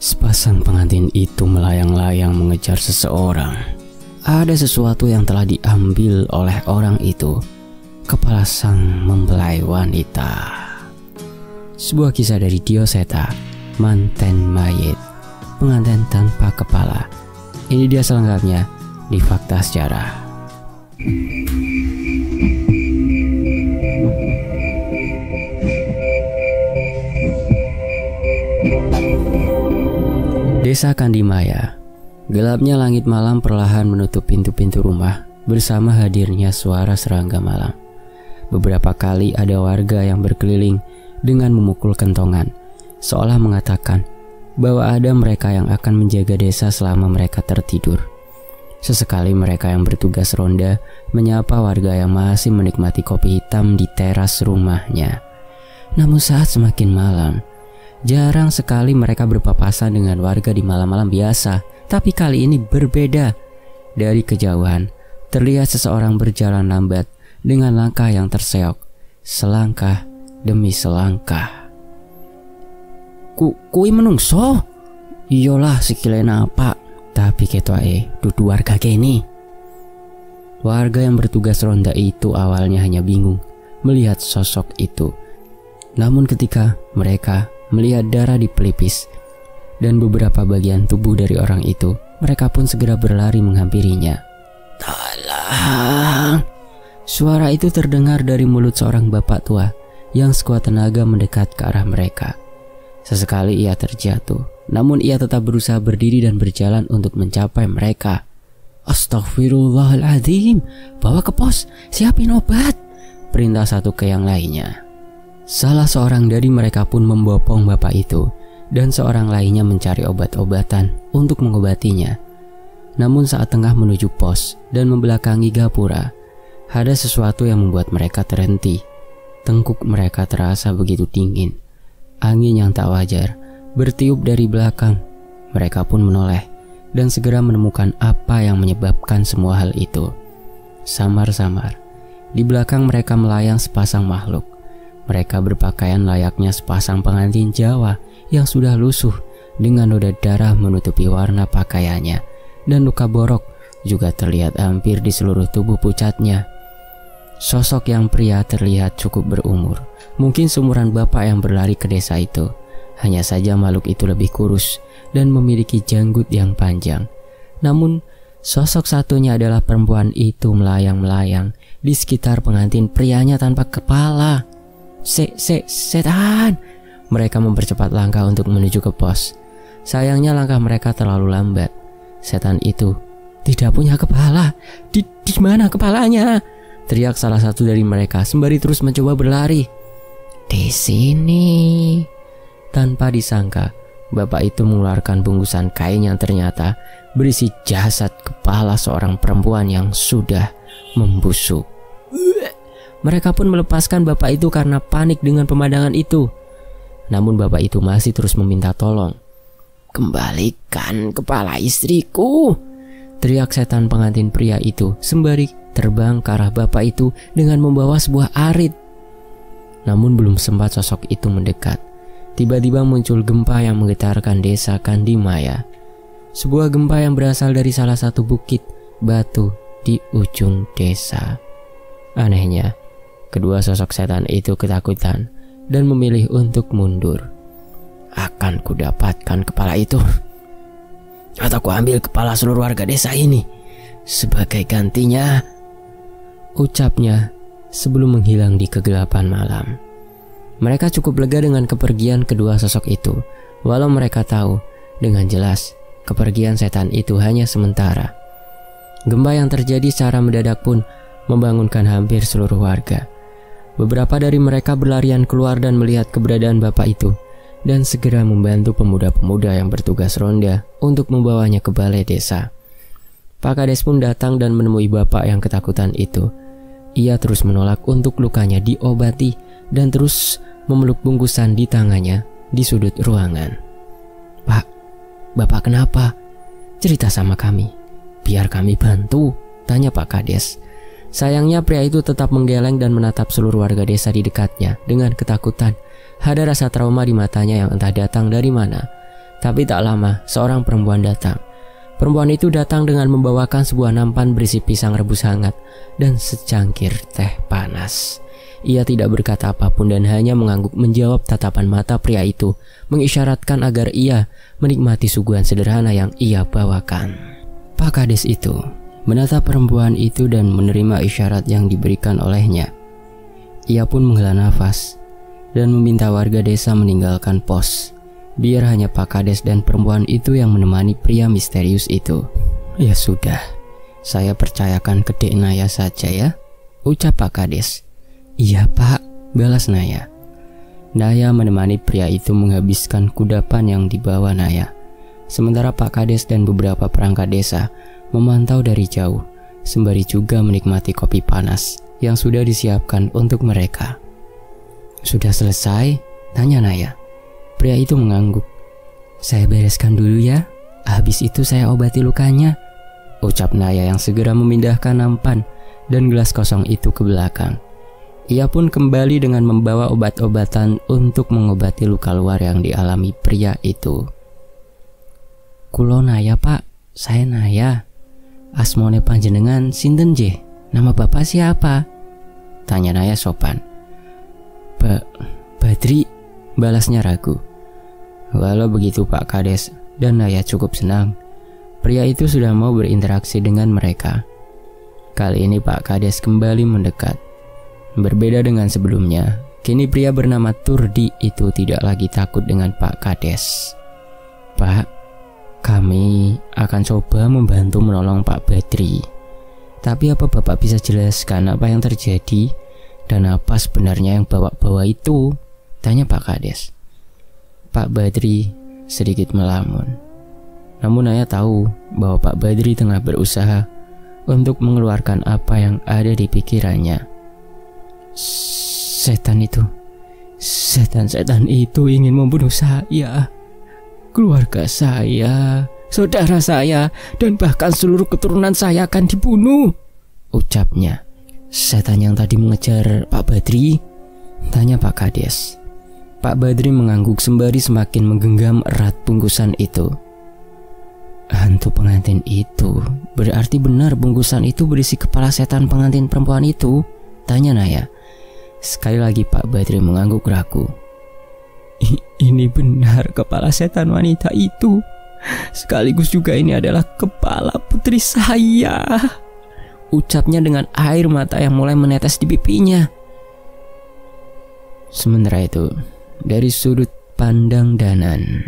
Sepasang pengantin itu melayang-layang mengejar seseorang. Ada sesuatu yang telah diambil oleh orang itu. Kepala sang mempelai wanita. Sebuah kisah dari Dioseta, manten mayit, pengantin tanpa kepala. Ini dia selengkapnya di Fakta Sejarah. Desa Kandimaya. Gelapnya langit malam perlahan menutup pintu-pintu rumah bersama hadirnya suara serangga malam. Beberapa kali ada warga yang berkeliling dengan memukul kentongan, seolah mengatakan bahwa ada mereka yang akan menjaga desa selama mereka tertidur. Sesekali mereka yang bertugas ronda menyapa warga yang masih menikmati kopi hitam di teras rumahnya. Namun saat semakin malam, jarang sekali mereka berpapasan dengan warga di malam-malam biasa. Tapi kali ini berbeda. Dari kejauhan, terlihat seseorang berjalan lambat dengan langkah yang terseok, selangkah demi selangkah. Kui menungso? Iyalah sikile apa? Tapi ketwae dudu warga kene. Warga yang bertugas ronda itu awalnya hanya bingung melihat sosok itu. Namun ketika mereka melihat darah di pelipis dan beberapa bagian tubuh dari orang itu, mereka pun segera berlari menghampirinya. Tolong! Suara itu terdengar dari mulut seorang bapak tua yang sekuat tenaga mendekat ke arah mereka. Sesekali ia terjatuh, namun ia tetap berusaha berdiri dan berjalan untuk mencapai mereka. Astaghfirullahaladzim, bawa ke pos, siapin obat, perintah satu ke yang lainnya. Salah seorang dari mereka pun membopong bapak itu, dan seorang lainnya mencari obat-obatan untuk mengobatinya. Namun saat tengah menuju pos dan membelakangi gapura, ada sesuatu yang membuat mereka terhenti. Tengkuk mereka terasa begitu dingin. Angin yang tak wajar bertiup dari belakang. Mereka pun menoleh dan segera menemukan apa yang menyebabkan semua hal itu. Samar-samar, di belakang mereka melayang sepasang makhluk. Mereka berpakaian layaknya sepasang pengantin Jawa yang sudah lusuh dengan noda darah menutupi warna pakaiannya, dan luka borok juga terlihat hampir di seluruh tubuh pucatnya. Sosok yang pria terlihat cukup berumur, mungkin seumuran bapak yang berlari ke desa itu. Hanya saja makhluk itu lebih kurus dan memiliki janggut yang panjang. Namun sosok satunya adalah perempuan itu melayang-melayang di sekitar pengantin prianya tanpa kepala. Setan! Mereka mempercepat langkah untuk menuju ke pos. Sayangnya langkah mereka terlalu lambat. Setan itu tidak punya kepala. Di mana kepalanya? Teriak salah satu dari mereka sembari terus mencoba berlari. Di sini. Tanpa disangka, bapak itu mengeluarkan bungkusan kain yang ternyata berisi jasad kepala seorang perempuan yang sudah membusuk. Mereka pun melepaskan bapak itu karena panik dengan pemandangan itu. Namun bapak itu masih terus meminta tolong. Kembalikan kepala istriku, teriak setan pengantin pria itu sembari terbang ke arah bapak itu dengan membawa sebuah arit. Namun belum sempat sosok itu mendekat, tiba-tiba muncul gempa yang menggetarkan desa Kandimaya. Sebuah gempa yang berasal dari salah satu bukit batu di ujung desa. Anehnya, kedua sosok setan itu ketakutan dan memilih untuk mundur. Akan kudapatkan kepala itu, atau ku ambil kepala seluruh warga desa ini sebagai gantinya, ucapnya sebelum menghilang di kegelapan malam. Mereka cukup lega dengan kepergian kedua sosok itu, walau mereka tahu dengan jelas kepergian setan itu hanya sementara. Gempa yang terjadi secara mendadak pun membangunkan hampir seluruh warga. Beberapa dari mereka berlarian keluar dan melihat keberadaan bapak itu, dan segera membantu pemuda-pemuda yang bertugas ronda untuk membawanya ke balai desa. Pak Kades pun datang dan menemui bapak yang ketakutan itu. Ia terus menolak untuk lukanya diobati dan terus memeluk bungkusan di tangannya di sudut ruangan. Pak, bapak kenapa? Cerita sama kami, biar kami bantu, tanya Pak Kades. Sayangnya pria itu tetap menggeleng dan menatap seluruh warga desa di dekatnya dengan ketakutan. Ada rasa trauma di matanya yang entah datang dari mana. Tapi tak lama, seorang perempuan datang. Perempuan itu datang dengan membawakan sebuah nampan berisi pisang rebus hangat dan secangkir teh panas. Ia tidak berkata apapun dan hanya mengangguk menjawab tatapan mata pria itu, mengisyaratkan agar ia menikmati suguhan sederhana yang ia bawakan. Pak Kades itu menatap perempuan itu dan menerima isyarat yang diberikan olehnya. Ia pun menghela nafas dan meminta warga desa meninggalkan pos, biar hanya Pak Kades dan perempuan itu yang menemani pria misterius itu. Ya sudah, saya percayakan ke Dek Naya saja ya, ucap Pak Kades. Iya Pak, balas Naya. Naya menemani pria itu menghabiskan kudapan yang dibawa Naya. Sementara Pak Kades dan beberapa perangkat desa memantau dari jauh, sembari juga menikmati kopi panas yang sudah disiapkan untuk mereka. Sudah selesai? Tanya Naya. Pria itu mengangguk. Saya bereskan dulu ya, habis itu saya obati lukanya, ucap Naya yang segera memindahkan nampan dan gelas kosong itu ke belakang. Ia pun kembali dengan membawa obat-obatan untuk mengobati luka luar yang dialami pria itu. Kulo Naya Pak, saya Naya. Asmone panjenengan sinten je? Nama bapak siapa? Tanya Naya sopan. Badri, balasnya ragu. Walau begitu Pak Kades dan Naya cukup senang. Pria itu sudah mau berinteraksi dengan mereka. Kali ini Pak Kades kembali mendekat. Berbeda dengan sebelumnya, kini pria bernama Turdi itu tidak lagi takut dengan Pak Kades. Pak, kami akan coba membantu menolong Pak Badri. Tapi apa Bapak bisa jelaskan apa yang terjadi dan apa sebenarnya yang bawa-bawa itu? Tanya Pak Kades. Pak Badri sedikit melamun. Namun Naya tahu bahwa Pak Badri tengah berusaha untuk mengeluarkan apa yang ada di pikirannya. Setan itu ingin membunuh saya, keluarga saya, saudara saya, dan bahkan seluruh keturunan saya akan dibunuh, ucapnya. Setan yang tadi mengejar Pak Badri? Tanya Pak Kades. Pak Badri mengangguk sembari semakin menggenggam erat bungkusan itu. Hantu pengantin itu, berarti benar bungkusan itu berisi kepala setan pengantin perempuan itu? Tanya Naya. Sekali lagi Pak Badri mengangguk ragu. Ini benar kepala setan wanita itu. Sekaligus juga ini adalah kepala putri saya, ucapnya dengan air mata yang mulai menetes di pipinya. Sementara itu, dari sudut pandang Danan,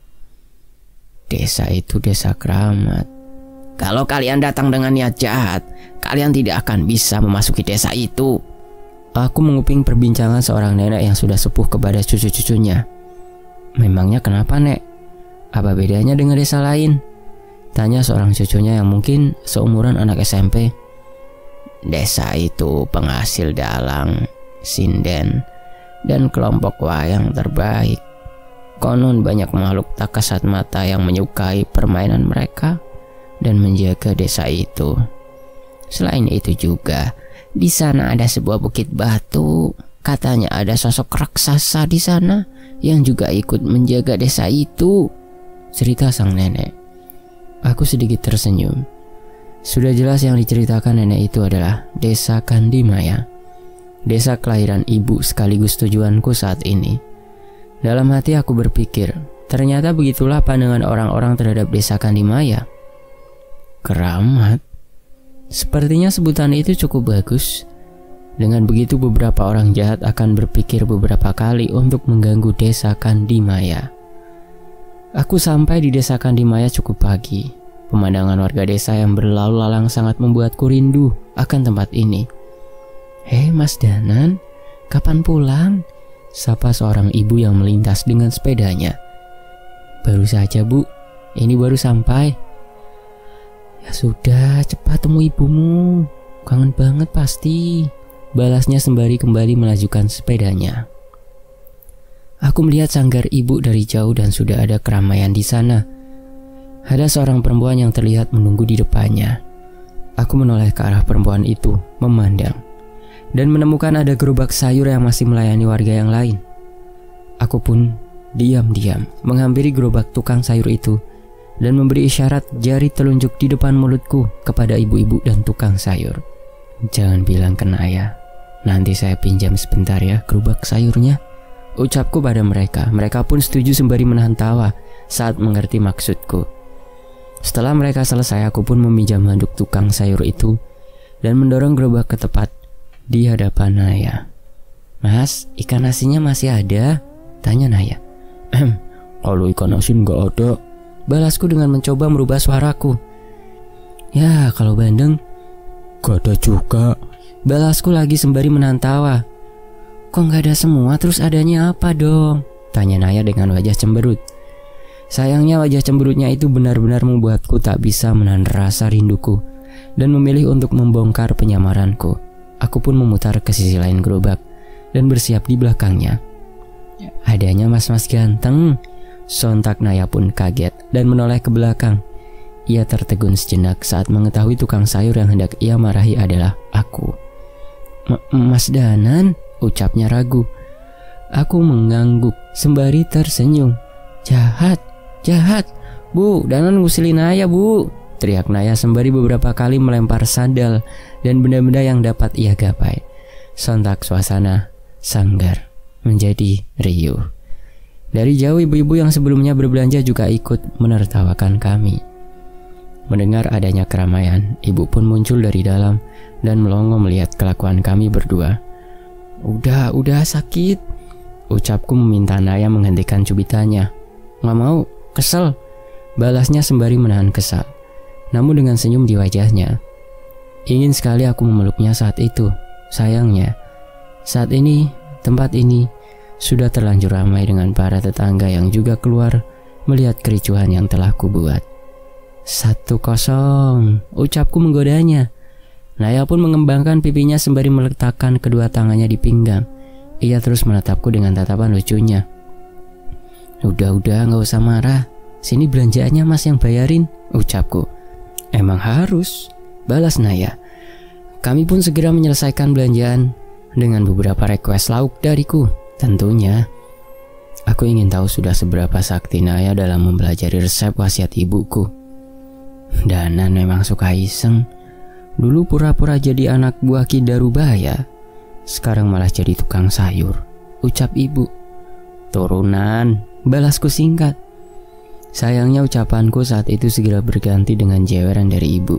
desa itu desa keramat. Kalau kalian datang dengan niat jahat, kalian tidak akan bisa memasuki desa itu. Aku menguping perbincangan seorang nenek yang sudah sepuh kepada cucu-cucunya. Memangnya kenapa, Nek? Apa bedanya dengan desa lain? Tanya seorang cucunya yang mungkin seumuran anak SMP. Desa itu penghasil dalang, sinden, dan kelompok wayang terbaik. Konon banyak makhluk tak kasat mata yang menyukai permainan mereka dan menjaga desa itu. Selain itu juga, di sana ada sebuah bukit batu. Katanya ada sosok raksasa di sana yang juga ikut menjaga desa itu, cerita sang nenek. Aku sedikit tersenyum. Sudah jelas yang diceritakan nenek itu adalah desa Kandimaya, desa kelahiran ibu sekaligus tujuanku saat ini. Dalam hati aku berpikir, ternyata begitulah pandangan orang-orang terhadap desa Kandimaya. Keramat. Sepertinya sebutan itu cukup bagus. Dengan begitu beberapa orang jahat akan berpikir beberapa kali untuk mengganggu desa Kandimaya. Aku sampai di desa Kandimaya cukup pagi. Pemandangan warga desa yang berlalu lalang sangat membuatku rindu akan tempat ini. Hei Mas Danan, kapan pulang? Sapa seorang ibu yang melintas dengan sepedanya. Baru saja Bu, ini baru sampai. Ya sudah, cepat temui ibumu. Kangen banget pasti, balasnya sembari kembali melajukan sepedanya. Aku melihat sanggar ibu dari jauh dan sudah ada keramaian di sana. Ada seorang perempuan yang terlihat menunggu di depannya. Aku menoleh ke arah perempuan itu, memandang, dan menemukan ada gerobak sayur yang masih melayani warga yang lain. Aku pun diam-diam menghampiri gerobak tukang sayur itu dan memberi isyarat jari telunjuk di depan mulutku kepada ibu-ibu dan tukang sayur. "Jangan bilang ke Naya, nanti saya pinjam sebentar ya gerobak sayurnya," ucapku pada mereka. Mereka pun setuju sembari menahan tawa saat mengerti maksudku. Setelah mereka selesai, aku pun meminjam handuk tukang sayur itu dan mendorong gerobak ke tepat di hadapan Naya. "Mas, ikan asinnya masih ada?" tanya Naya. "Kalau ikan asin nggak ada," balasku dengan mencoba merubah suaraku. "Ya, kalau bandeng?" "Gak ada juga," balasku lagi sembari menahan tawa. "Kok nggak ada semua, terus adanya apa dong?" tanya Naya dengan wajah cemberut. Sayangnya wajah cemberutnya itu benar-benar membuatku tak bisa menahan rasa rinduku dan memilih untuk membongkar penyamaranku. Aku pun memutar ke sisi lain gerobak dan bersiap di belakangnya. "Adanya mas-mas ganteng," sontak Naya pun kaget dan menoleh ke belakang. Ia tertegun sejenak saat mengetahui tukang sayur yang hendak ia marahi adalah aku. Mas Danan," ucapnya ragu. Aku mengangguk sembari tersenyum. Jahat, "Bu, Danan ngusilin Naya, Bu," teriak Naya sembari beberapa kali melempar sandal dan benda-benda yang dapat ia gapai. Sontak suasana sanggar menjadi riuh. Dari jauh ibu-ibu yang sebelumnya berbelanja juga ikut menertawakan kami. Mendengar adanya keramaian, ibu pun muncul dari dalam dan melongo melihat kelakuan kami berdua. Udah sakit," ucapku meminta Naya menghentikan cubitannya. "Nggak mau, kesel," balasnya sembari menahan kesal, namun dengan senyum di wajahnya. Ingin sekali aku memeluknya saat itu. Sayangnya, saat ini tempat ini sudah terlanjur ramai dengan para tetangga yang juga keluar melihat kericuhan yang telah kubuat. 1-0, ucapku menggodanya. Naya pun mengembangkan pipinya sembari meletakkan kedua tangannya di pinggang. Ia terus menatapku dengan tatapan lucunya. Udah, gak usah marah. Sini belanjaannya mas yang bayarin," ucapku. "Emang harus," balas Naya. Kami pun segera menyelesaikan belanjaan dengan beberapa request lauk dariku. Tentunya, aku ingin tahu sudah seberapa sakti Naya dalam mempelajari resep wasiat ibuku. Danan memang suka iseng. Dulu pura-pura jadi anak buah Ki Darubaya, sekarang malah jadi tukang sayur, ucap ibu. "Turunan," balasku singkat. Sayangnya ucapanku saat itu segera berganti dengan jeweran dari ibu.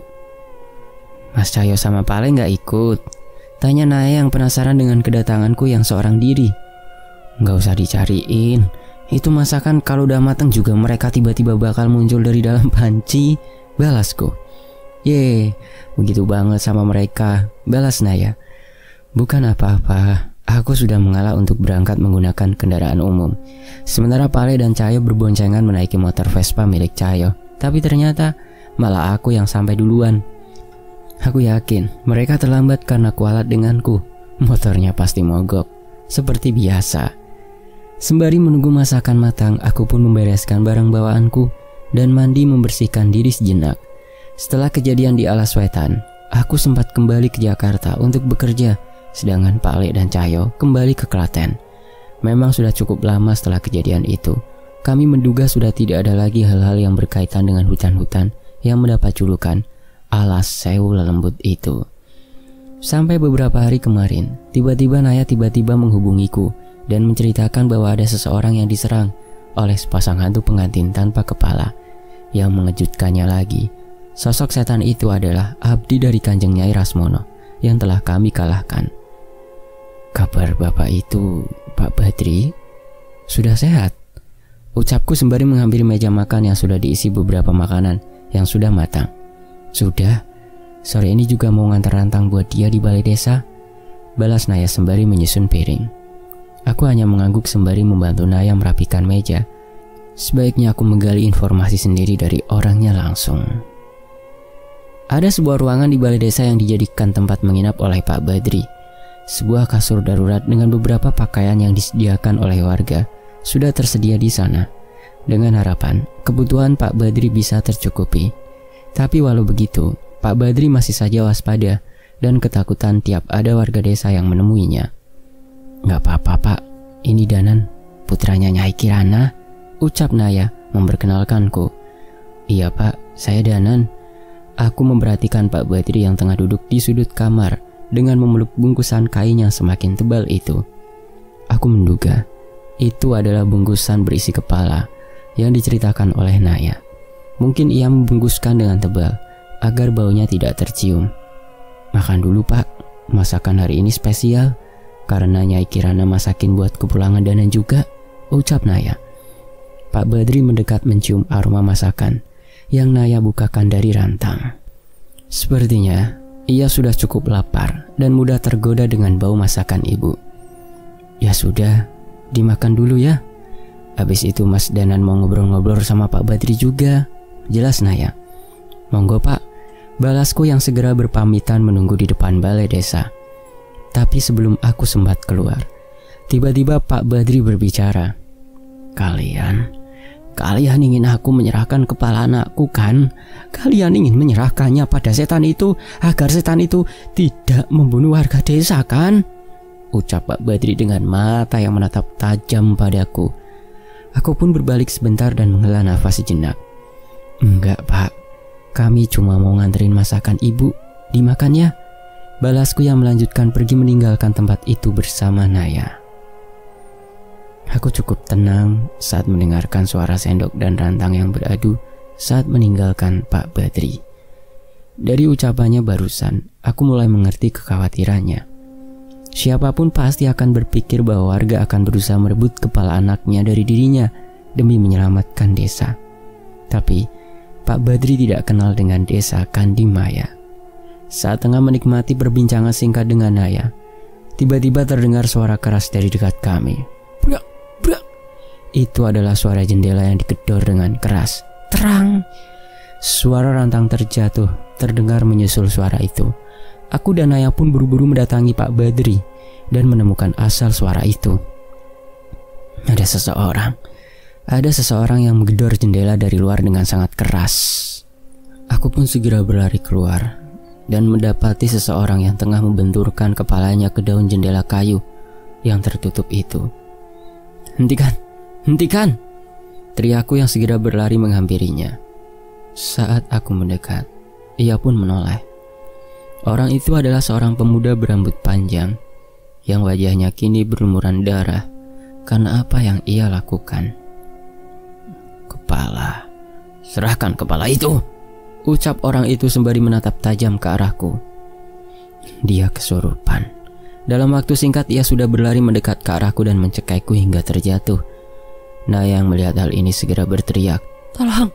"Mas Cahyo sama Pale gak ikut?" tanya Naya yang penasaran dengan kedatanganku yang seorang diri. "Gak usah dicariin, itu masakan kalau udah matang juga mereka tiba-tiba bakal muncul dari dalam panci," balasku. "Ye, begitu banget sama mereka," balas Naya. "Bukan apa-apa, aku sudah mengalah untuk berangkat menggunakan kendaraan umum. Sementara Pale dan Cahyo berboncengan menaiki motor Vespa milik Cahyo. Tapi ternyata malah aku yang sampai duluan. Aku yakin mereka terlambat karena kualat denganku. Motornya pasti mogok, seperti biasa. Sembari menunggu masakan matang, aku pun membereskan barang bawaanku dan mandi membersihkan diri sejenak. Setelah kejadian di Alas Wetan, aku sempat kembali ke Jakarta untuk bekerja, sedangkan Pale dan Cahyo kembali ke Klaten. Memang sudah cukup lama setelah kejadian itu. Kami menduga sudah tidak ada lagi hal-hal yang berkaitan dengan hutan-hutan yang mendapat julukan Alas Sewu Lelembut itu. Sampai beberapa hari kemarin, tiba-tiba Naya menghubungiku dan menceritakan bahwa ada seseorang yang diserang oleh sepasang hantu pengantin tanpa kepala. Yang mengejutkannya lagi, sosok setan itu adalah abdi dari Kanjeng Nyai Rasmono yang telah kami kalahkan. "Kabar bapak itu, Pak Badri, sudah sehat?" ucapku sembari menghampiri meja makan yang sudah diisi beberapa makanan yang sudah matang. "Sudah, sore ini juga mau ngantar rantang buat dia di balai desa," balas Naya sembari menyusun piring. Aku hanya mengangguk sembari membantu Naya merapikan meja. Sebaiknya aku menggali informasi sendiri dari orangnya langsung. Ada sebuah ruangan di balai desa yang dijadikan tempat menginap oleh Pak Badri. Sebuah kasur darurat dengan beberapa pakaian yang disediakan oleh warga sudah tersedia di sana, dengan harapan kebutuhan Pak Badri bisa tercukupi. Tapi walau begitu, Pak Badri masih saja waspada dan ketakutan tiap ada warga desa yang menemuinya. "Gak apa-apa Pak, ini Danan," putranya Nyai Kirana, ucap Naya memperkenalkanku. Iya Pak, saya Danan. Aku memperhatikan Pak Badri yang tengah duduk di sudut kamar dengan memeluk bungkusan kain yang semakin tebal itu. Aku menduga itu adalah bungkusan berisi kepala yang diceritakan oleh Naya. Mungkin ia membungkuskan dengan tebal agar baunya tidak tercium. Makan dulu Pak, masakan hari ini spesial karena Nyai Kirana masakin buat kepulangan Danan juga, ucap Naya. Pak Badri mendekat mencium aroma masakan yang Naya bukakan dari rantang. Sepertinya ia sudah cukup lapar dan mudah tergoda dengan bau masakan ibu. Ya sudah, dimakan dulu ya. Habis itu Mas Danan mau ngobrol-ngobrol sama Pak Badri juga, jelas Naya. Monggo Pak, balasku yang segera berpamitan menunggu di depan balai desa. Tapi sebelum aku sempat keluar, tiba-tiba Pak Badri berbicara. Kalian ingin aku menyerahkan kepala anakku kan? Kalian ingin menyerahkannya pada setan itu agar setan itu tidak membunuh warga desa kan? Ucap Pak Badri dengan mata yang menatap tajam padaku. Aku pun berbalik sebentar dan menghela nafas sejenak. Enggak Pak, kami cuma mau nganterin masakan ibu, dimakan ya. Balasku yang melanjutkan pergi meninggalkan tempat itu bersama Naya. Aku cukup tenang saat mendengarkan suara sendok dan rantang yang beradu saat meninggalkan Pak Badri. Dari ucapannya barusan, aku mulai mengerti kekhawatirannya. Siapapun pasti akan berpikir bahwa warga akan berusaha merebut kepala anaknya dari dirinya demi menyelamatkan desa. Tapi, Pak Badri tidak kenal dengan desa Kandimaya. Saat tengah menikmati perbincangan singkat dengan Naya, tiba-tiba terdengar suara keras dari dekat kami. Brak, brak. Itu adalah suara jendela yang digedor dengan keras. Terang. Suara rantang terjatuh terdengar menyusul suara itu. Aku dan Naya pun buru-buru mendatangi Pak Badri dan menemukan asal suara itu. Ada seseorang yang menggedor jendela dari luar dengan sangat keras. Aku pun segera berlari keluar dan mendapati seseorang yang tengah membenturkan kepalanya ke daun jendela kayu yang tertutup itu. Hentikan! Teriakku yang segera berlari menghampirinya. Saat aku mendekat, ia pun menoleh. Orang itu adalah seorang pemuda berambut panjang yang wajahnya kini berlumuran darah karena apa yang ia lakukan. Kepala, serahkan kepala itu, ucap orang itu sembari menatap tajam ke arahku. Dia kesurupan. Dalam waktu singkat ia sudah berlari mendekat ke arahku dan mencekaiku hingga terjatuh. Naya yang melihat hal ini segera berteriak, Tolong!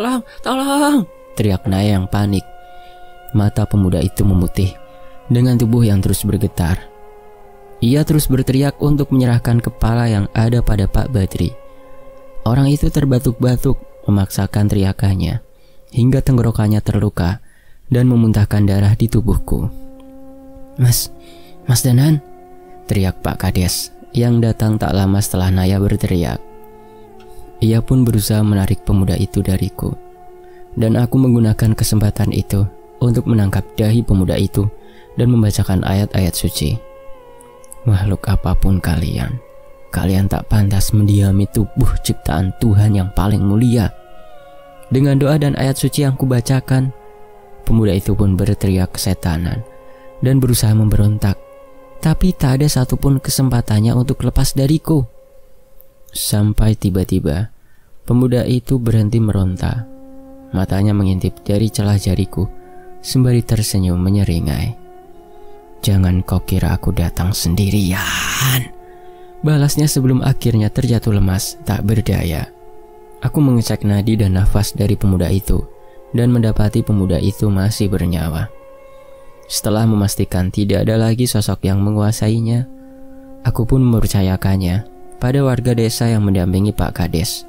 Teriak Naya yang panik. Mata pemuda itu memutih dengan tubuh yang terus bergetar. Ia terus berteriak untuk menyerahkan kepala yang ada pada Pak Badri. Orang itu terbatuk-batuk memaksakan teriakannya hingga tenggorokannya terluka dan memuntahkan darah di tubuhku. Mas Danan, teriak Pak Kades yang datang tak lama setelah Naya berteriak. Ia pun berusaha menarik pemuda itu dariku, dan aku menggunakan kesempatan itu untuk menangkap dahi pemuda itu dan membacakan ayat-ayat suci. Makhluk apapun kalian tak pantas mendiami tubuh ciptaan Tuhan yang paling mulia. Dengan doa dan ayat suci yang kubacakan, pemuda itu pun berteriak kesetanan dan berusaha memberontak. Tapi tak ada satupun kesempatannya untuk lepas dariku. Sampai tiba-tiba pemuda itu berhenti meronta. Matanya mengintip dari celah jariku sembari tersenyum menyeringai. Jangan kau kira aku datang sendirian, balasnya sebelum akhirnya terjatuh lemas tak berdaya. Aku mengecek nadi dan nafas dari pemuda itu dan mendapati pemuda itu masih bernyawa. Setelah memastikan tidak ada lagi sosok yang menguasainya, aku pun mempercayakannya pada warga desa yang mendampingi Pak Kades.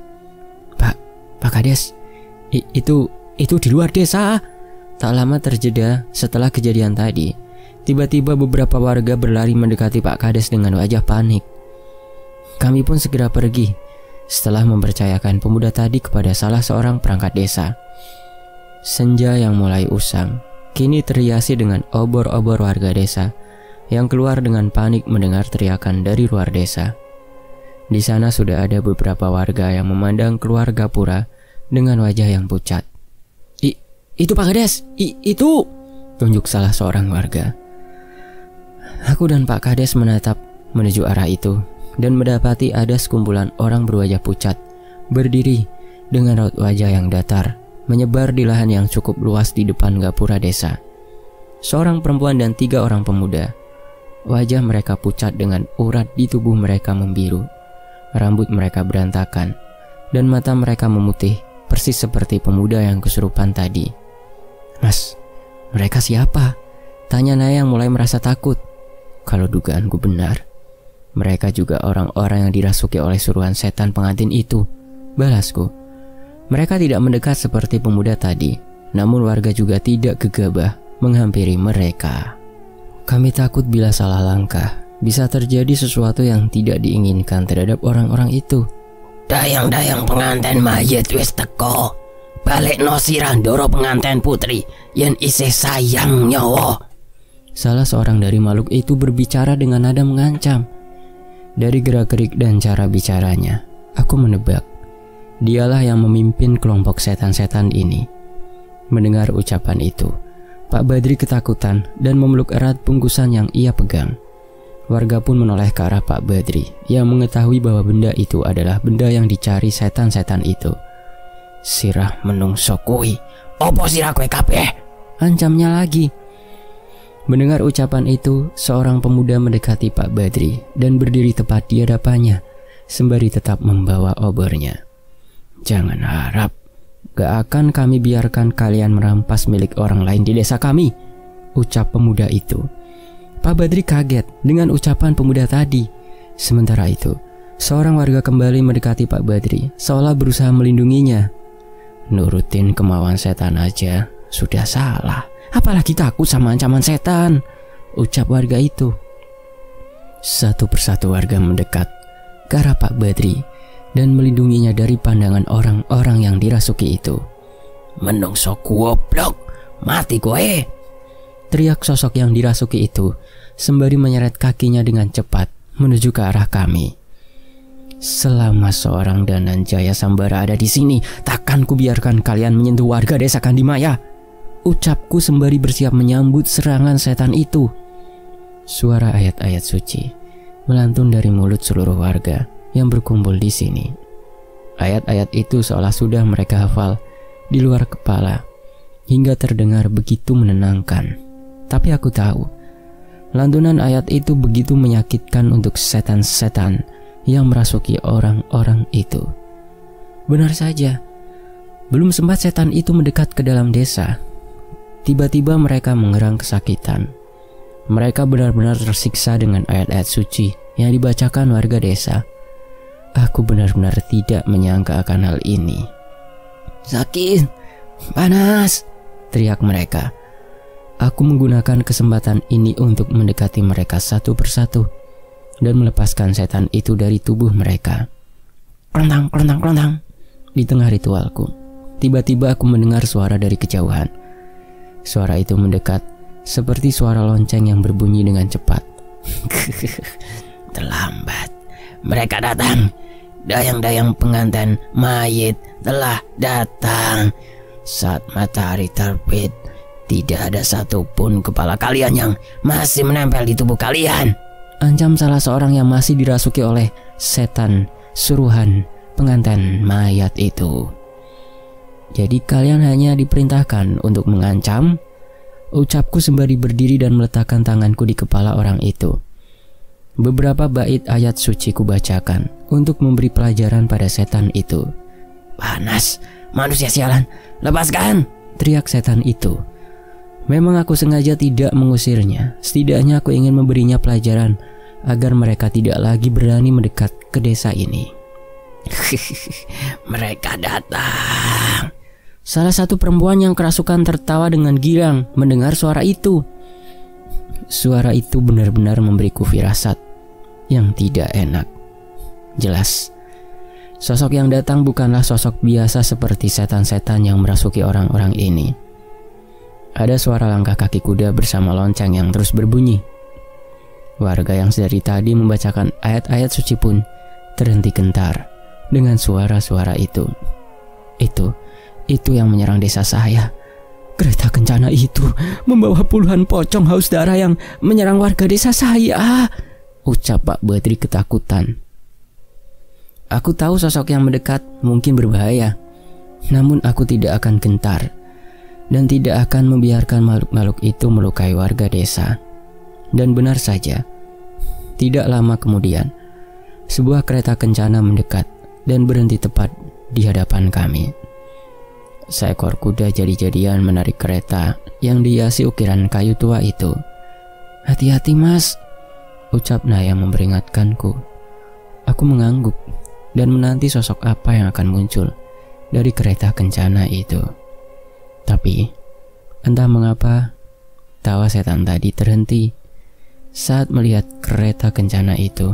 Pak Kades, itu di luar desa. Tak lama terjeda setelah kejadian tadi, tiba-tiba beberapa warga berlari mendekati Pak Kades dengan wajah panik. Kami pun segera pergi setelah mempercayakan pemuda tadi kepada salah seorang perangkat desa. Senja yang mulai usang kini terhiasi dengan obor-obor warga desa yang keluar dengan panik mendengar teriakan dari luar desa. Di sana sudah ada beberapa warga yang memandang keluar gapura dengan wajah yang pucat. Itu Pak Kades, itu!" tunjuk salah seorang warga. Aku dan Pak Kades menatap menuju arah itu dan mendapati ada sekumpulan orang berwajah pucat berdiri dengan raut wajah yang datar menyebar di lahan yang cukup luas di depan gapura desa. Seorang perempuan dan 3 orang pemuda. Wajah mereka pucat dengan urat di tubuh mereka membiru. Rambut mereka berantakan dan mata mereka memutih persis seperti pemuda yang kesurupan tadi. "Mas, mereka siapa?" tanya Naya yang mulai merasa takut. Kalau dugaanku benar, mereka juga orang-orang yang dirasuki oleh suruhan setan pengantin itu, balasku. Mereka tidak mendekat seperti pemuda tadi, namun warga juga tidak gegabah menghampiri mereka. Kami takut bila salah langkah bisa terjadi sesuatu yang tidak diinginkan terhadap orang-orang itu. "Dayang-dayang penganten mayit wis teko. Balik no sirah ndoro penganten putri yen isih sayang nyawa." Salah seorang dari makhluk itu berbicara dengan nada mengancam. Dari gerak-gerik dan cara bicaranya, aku menebak dialah yang memimpin kelompok setan-setan ini. Mendengar ucapan itu, Pak Badri ketakutan dan memeluk erat bungkusan yang ia pegang. Warga pun menoleh ke arah Pak Badri yang mengetahui bahwa benda itu adalah benda yang dicari setan-setan itu. "Sirah menungso kuwi, opo sirah kowe kabeh?" ancamnya lagi. Mendengar ucapan itu, seorang pemuda mendekati Pak Badri dan berdiri tepat di hadapannya sembari tetap membawa obornya. "Jangan harap, gak akan kami biarkan kalian merampas milik orang lain di desa kami," ucap pemuda itu. Pak Badri kaget dengan ucapan pemuda tadi. Sementara itu, seorang warga kembali mendekati Pak Badri seolah berusaha melindunginya. "Nurutin kemauan setan aja sudah salah, apalagi takut sama ancaman setan," ucap warga itu. Satu persatu warga mendekat ke arah Pak Badri dan melindunginya dari pandangan orang-orang yang dirasuki itu. "Menungso goblok, mati kowe!" teriak sosok yang dirasuki itu sembari menyeret kakinya dengan cepat menuju ke arah kami. "Selama seorang Danan Jaya Sambara ada di sini, takkan kubiarkan kalian menyentuh warga desa Kandimaya," ucapku sembari bersiap menyambut serangan setan itu. Suara ayat-ayat suci melantun dari mulut seluruh warga yang berkumpul di sini. Ayat-ayat itu seolah sudah mereka hafal di luar kepala hingga terdengar begitu menenangkan. Tapi aku tahu, lantunan ayat itu begitu menyakitkan untuk setan-setan yang merasuki orang-orang itu. Benar saja, belum sempat setan itu mendekat ke dalam desa, tiba-tiba mereka mengerang kesakitan. Mereka benar-benar tersiksa dengan ayat-ayat suci yang dibacakan warga desa. Aku benar-benar tidak menyangka akan hal ini. "Sakit, panas," teriak mereka. Aku menggunakan kesempatan ini untuk mendekati mereka satu persatu dan melepaskan setan itu dari tubuh mereka. "Kelentang, kelentang, kelentang." Di tengah ritualku, tiba-tiba aku mendengar suara dari kejauhan. Suara itu mendekat seperti suara lonceng yang berbunyi dengan cepat. "Terlambat, mereka datang. Dayang-dayang pengantin mayit telah datang. Saat matahari terbit, tidak ada satupun kepala kalian yang masih menempel di tubuh kalian," ancam salah seorang yang masih dirasuki oleh setan suruhan pengantin mayat itu. "Jadi kalian hanya diperintahkan untuk mengancam?" ucapku sembari berdiri dan meletakkan tanganku di kepala orang itu. Beberapa bait ayat suci ku bacakan untuk memberi pelajaran pada setan itu. "Panas, manusia sialan, lepaskan!" teriak setan itu. Memang aku sengaja tidak mengusirnya. Setidaknya aku ingin memberinya pelajaran agar mereka tidak lagi berani mendekat ke desa ini. "Mereka datang." Salah satu perempuan yang kerasukan tertawa dengan girang mendengar suara itu. Suara itu benar-benar memberiku firasat yang tidak enak. Jelas, sosok yang datang bukanlah sosok biasa seperti setan-setan yang merasuki orang-orang ini. Ada suara langkah kaki kuda bersama lonceng yang terus berbunyi. Warga yang dari tadi membacakan ayat-ayat suci pun terhenti gentar dengan suara-suara itu. Itu yang menyerang desa saya. Kereta kencana itu membawa puluhan pocong haus darah yang menyerang warga desa saya, ucap Pak Badri ketakutan. Aku tahu sosok yang mendekat mungkin berbahaya, namun aku tidak akan gentar dan tidak akan membiarkan makhluk-makhluk itu melukai warga desa. Dan benar saja, tidak lama kemudian, sebuah kereta kencana mendekat dan berhenti tepat di hadapan kami. Seekor kuda jadi-jadian menarik kereta yang dihiasi ukiran kayu tua itu. "Hati-hati mas," ucap Naya memperingatkanku. Aku mengangguk dan menanti sosok apa yang akan muncul dari kereta kencana itu. Tapi entah mengapa tawa setan tadi terhenti saat melihat kereta kencana itu.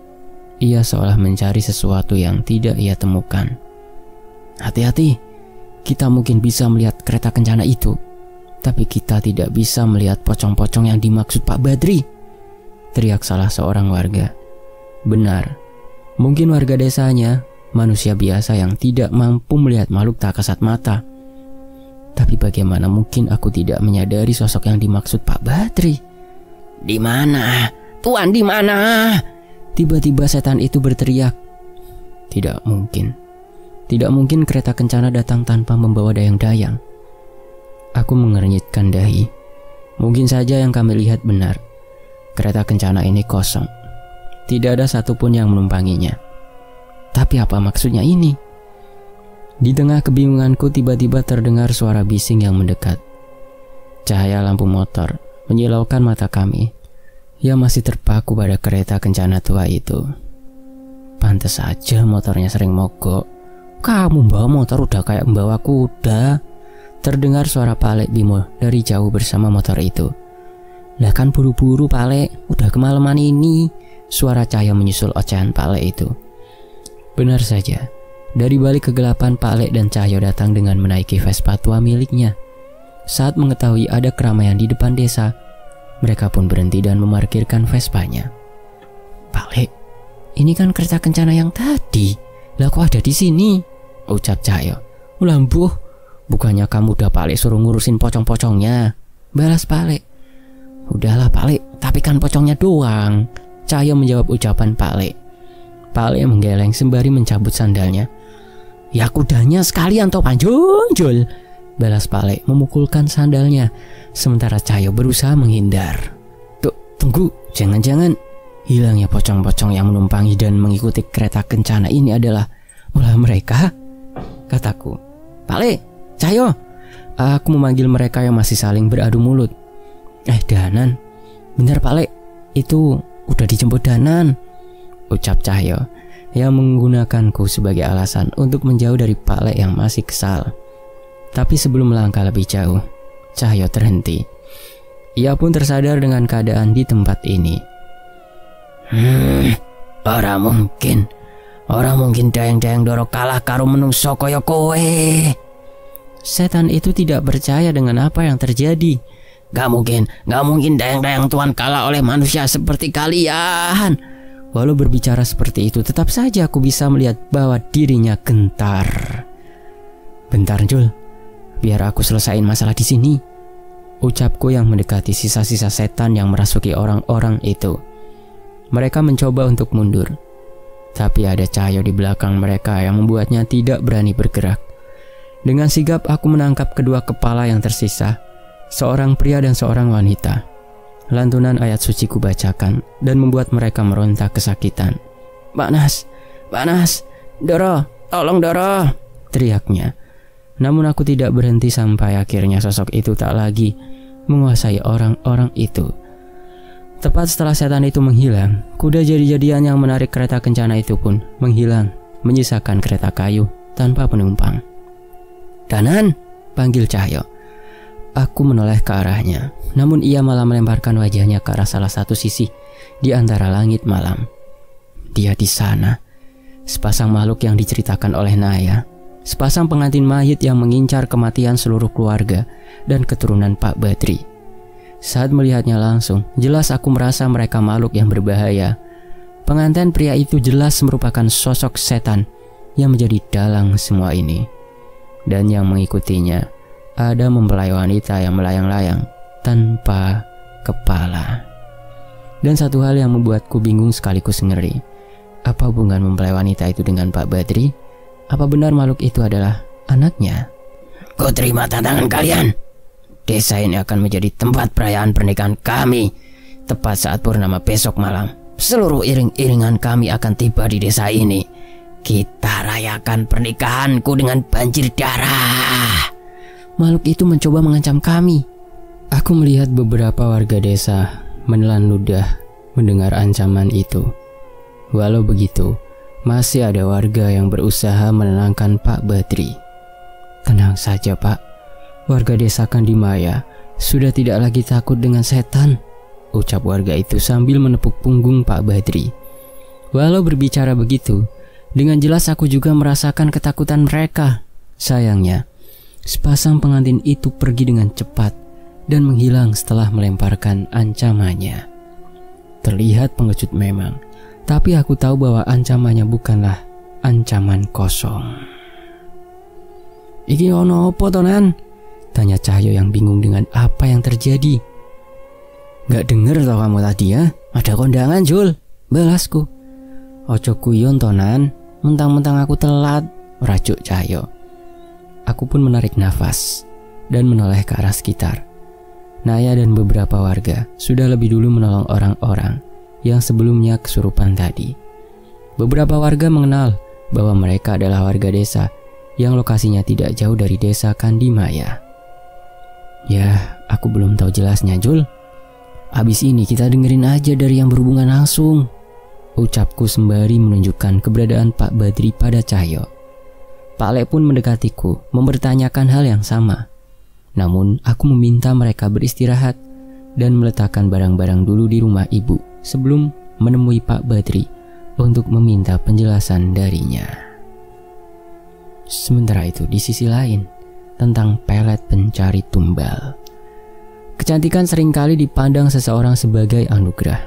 Ia seolah mencari sesuatu yang tidak ia temukan. "Hati-hati, kita mungkin bisa melihat kereta kencana itu, tapi kita tidak bisa melihat pocong-pocong yang dimaksud Pak Badri," teriak salah seorang warga. Benar, mungkin warga desanya manusia biasa yang tidak mampu melihat makhluk tak kasat mata. Tapi bagaimana mungkin aku tidak menyadari sosok yang dimaksud Pak Badri? "Di mana? Tuan di mana?" Tiba-tiba setan itu berteriak. Tidak mungkin kereta kencana datang tanpa membawa dayang-dayang. Aku mengernyitkan dahi. Mungkin saja yang kami lihat benar. Kereta kencana ini kosong. Tidak ada satupun yang menumpanginya. Tapi apa maksudnya ini? Di tengah kebingunganku tiba-tiba terdengar suara bising yang mendekat. Cahaya lampu motor menyilaukan mata kami yang masih terpaku pada kereta kencana tua itu. Pantes saja motornya sering mogok. "Kamu bawa motor udah kayak membawa kuda," terdengar suara Pak Bimo dari jauh bersama motor itu. "Lah kan buru-buru Pak, udah kemalaman ini," suara Cahyo menyusul ocehan Pak itu. Benar saja, dari balik kegelapan Pak dan Cahyo datang dengan menaiki Vespa tua miliknya. Saat mengetahui ada keramaian di depan desa, mereka pun berhenti dan memarkirkan Vespanya. "Pak, ini kan kereta kencana yang tadi. Lah kok ada di sini?" ucap Cahyo. "Lambuh, bukannya kamu udah Pak suruh ngurusin pocong-pocongnya?" balas Pak. "Udahlah Pak, tapi kan pocongnya doang," Cahyo menjawab ucapan Pak. Pak menggeleng sembari mencabut sandalnya. "Ya kudanya sekalian toh panjul," balas Pak memukulkan sandalnya, sementara Cahyo berusaha menghindar. Tunggu, jangan-jangan hilangnya pocong-pocong yang menumpangi dan mengikuti kereta kencana ini adalah ulah mereka?" kataku. "Pak, Cahyo," aku memanggil mereka yang masih saling beradu mulut. Danan, bentar Pak, itu udah dijemput Danan," ucap Cahyo yang menggunakanku sebagai alasan untuk menjauh dari Pak yang masih kesal. Tapi sebelum melangkah lebih jauh, Cahyo terhenti. Ia pun tersadar dengan keadaan di tempat ini. Orang mungkin dayang-dayang doro kalah karo menungso kaya kowe." Setan itu tidak percaya dengan apa yang terjadi. Gak mungkin dayang-dayang Tuan kalah oleh manusia seperti kalian." Walau berbicara seperti itu, tetap saja aku bisa melihat bahwa dirinya gentar. "Bentar Jul, biar aku selesaiin masalah di sini," ucapku yang mendekati sisa-sisa setan yang merasuki orang-orang itu. Mereka mencoba untuk mundur, tapi ada Cahyo di belakang mereka yang membuatnya tidak berani bergerak. Dengan sigap aku menangkap kedua kepala yang tersisa, seorang pria dan seorang wanita. Lantunan ayat suci kubacakan dan membuat mereka meronta kesakitan. Panas, Doro, tolong Doro," teriaknya. Namun aku tidak berhenti sampai akhirnya sosok itu tak lagi menguasai orang-orang itu. Tepat setelah setan itu menghilang, kuda jadi-jadian yang menarik kereta kencana itu pun menghilang, menyisakan kereta kayu tanpa penumpang. "Danan," panggil Cahyo. Aku menoleh ke arahnya, namun ia malah melemparkan wajahnya ke arah salah satu sisi di antara langit malam. Dia di sana, sepasang makhluk yang diceritakan oleh Naya, sepasang pengantin mayit yang mengincar kematian seluruh keluarga dan keturunan Pak Badri. Saat melihatnya langsung, jelas aku merasa mereka makhluk yang berbahaya. Pengantin pria itu jelas merupakan sosok setan yang menjadi dalang semua ini. Dan yang mengikutinya ada mempelai wanita yang melayang-layang tanpa kepala. Dan satu hal yang membuatku bingung sekaligus ngeri. Apa hubungan mempelai wanita itu dengan Pak Badri? Apa benar makhluk itu adalah anaknya? Ku terima tantangan kalian. Desa ini akan menjadi tempat perayaan pernikahan kami. Tepat saat purnama besok malam, seluruh iring-iringan kami akan tiba di desa ini. Kita rayakan pernikahanku dengan banjir darah. Makhluk itu mencoba mengancam kami. Aku melihat beberapa warga desa menelan ludah mendengar ancaman itu. Walau begitu, masih ada warga yang berusaha menenangkan Pak Badri. Tenang saja Pak, warga desa Kandimaya sudah tidak lagi takut dengan setan, ucap warga itu sambil menepuk punggung Pak Badri. Walau berbicara begitu, dengan jelas aku juga merasakan ketakutan mereka. Sayangnya, sepasang pengantin itu pergi dengan cepat dan menghilang setelah melemparkan ancamannya. Terlihat pengecut memang, tapi aku tahu bahwa ancamannya bukanlah ancaman kosong. "Iki ono opo tonan?" tanya Cahyo yang bingung dengan apa yang terjadi. "Gak denger toh kamu tadi ya? Ada kondangan Jul," balasku. "Ojo kuyon tonan, mentang-mentang aku telat," rajuk Cahyo. Aku pun menarik nafas dan menoleh ke arah sekitar. Naya dan beberapa warga sudah lebih dulu menolong orang-orang yang sebelumnya kesurupan tadi. Beberapa warga mengenal bahwa mereka adalah warga desa yang lokasinya tidak jauh dari desa Kandimaya. "Ya, aku belum tahu jelasnya Jul. Abis ini kita dengerin aja dari yang berhubungan langsung," ucapku sembari menunjukkan keberadaan Pak Badri pada Cahyo. Pak Le pun mendekatiku mempertanyakan hal yang sama. Namun aku meminta mereka beristirahat dan meletakkan barang-barang dulu di rumah ibu sebelum menemui Pak Badri untuk meminta penjelasan darinya. Sementara itu di sisi lain, tentang pelet pencari tumbal. Kecantikan seringkali dipandang seseorang sebagai anugerah.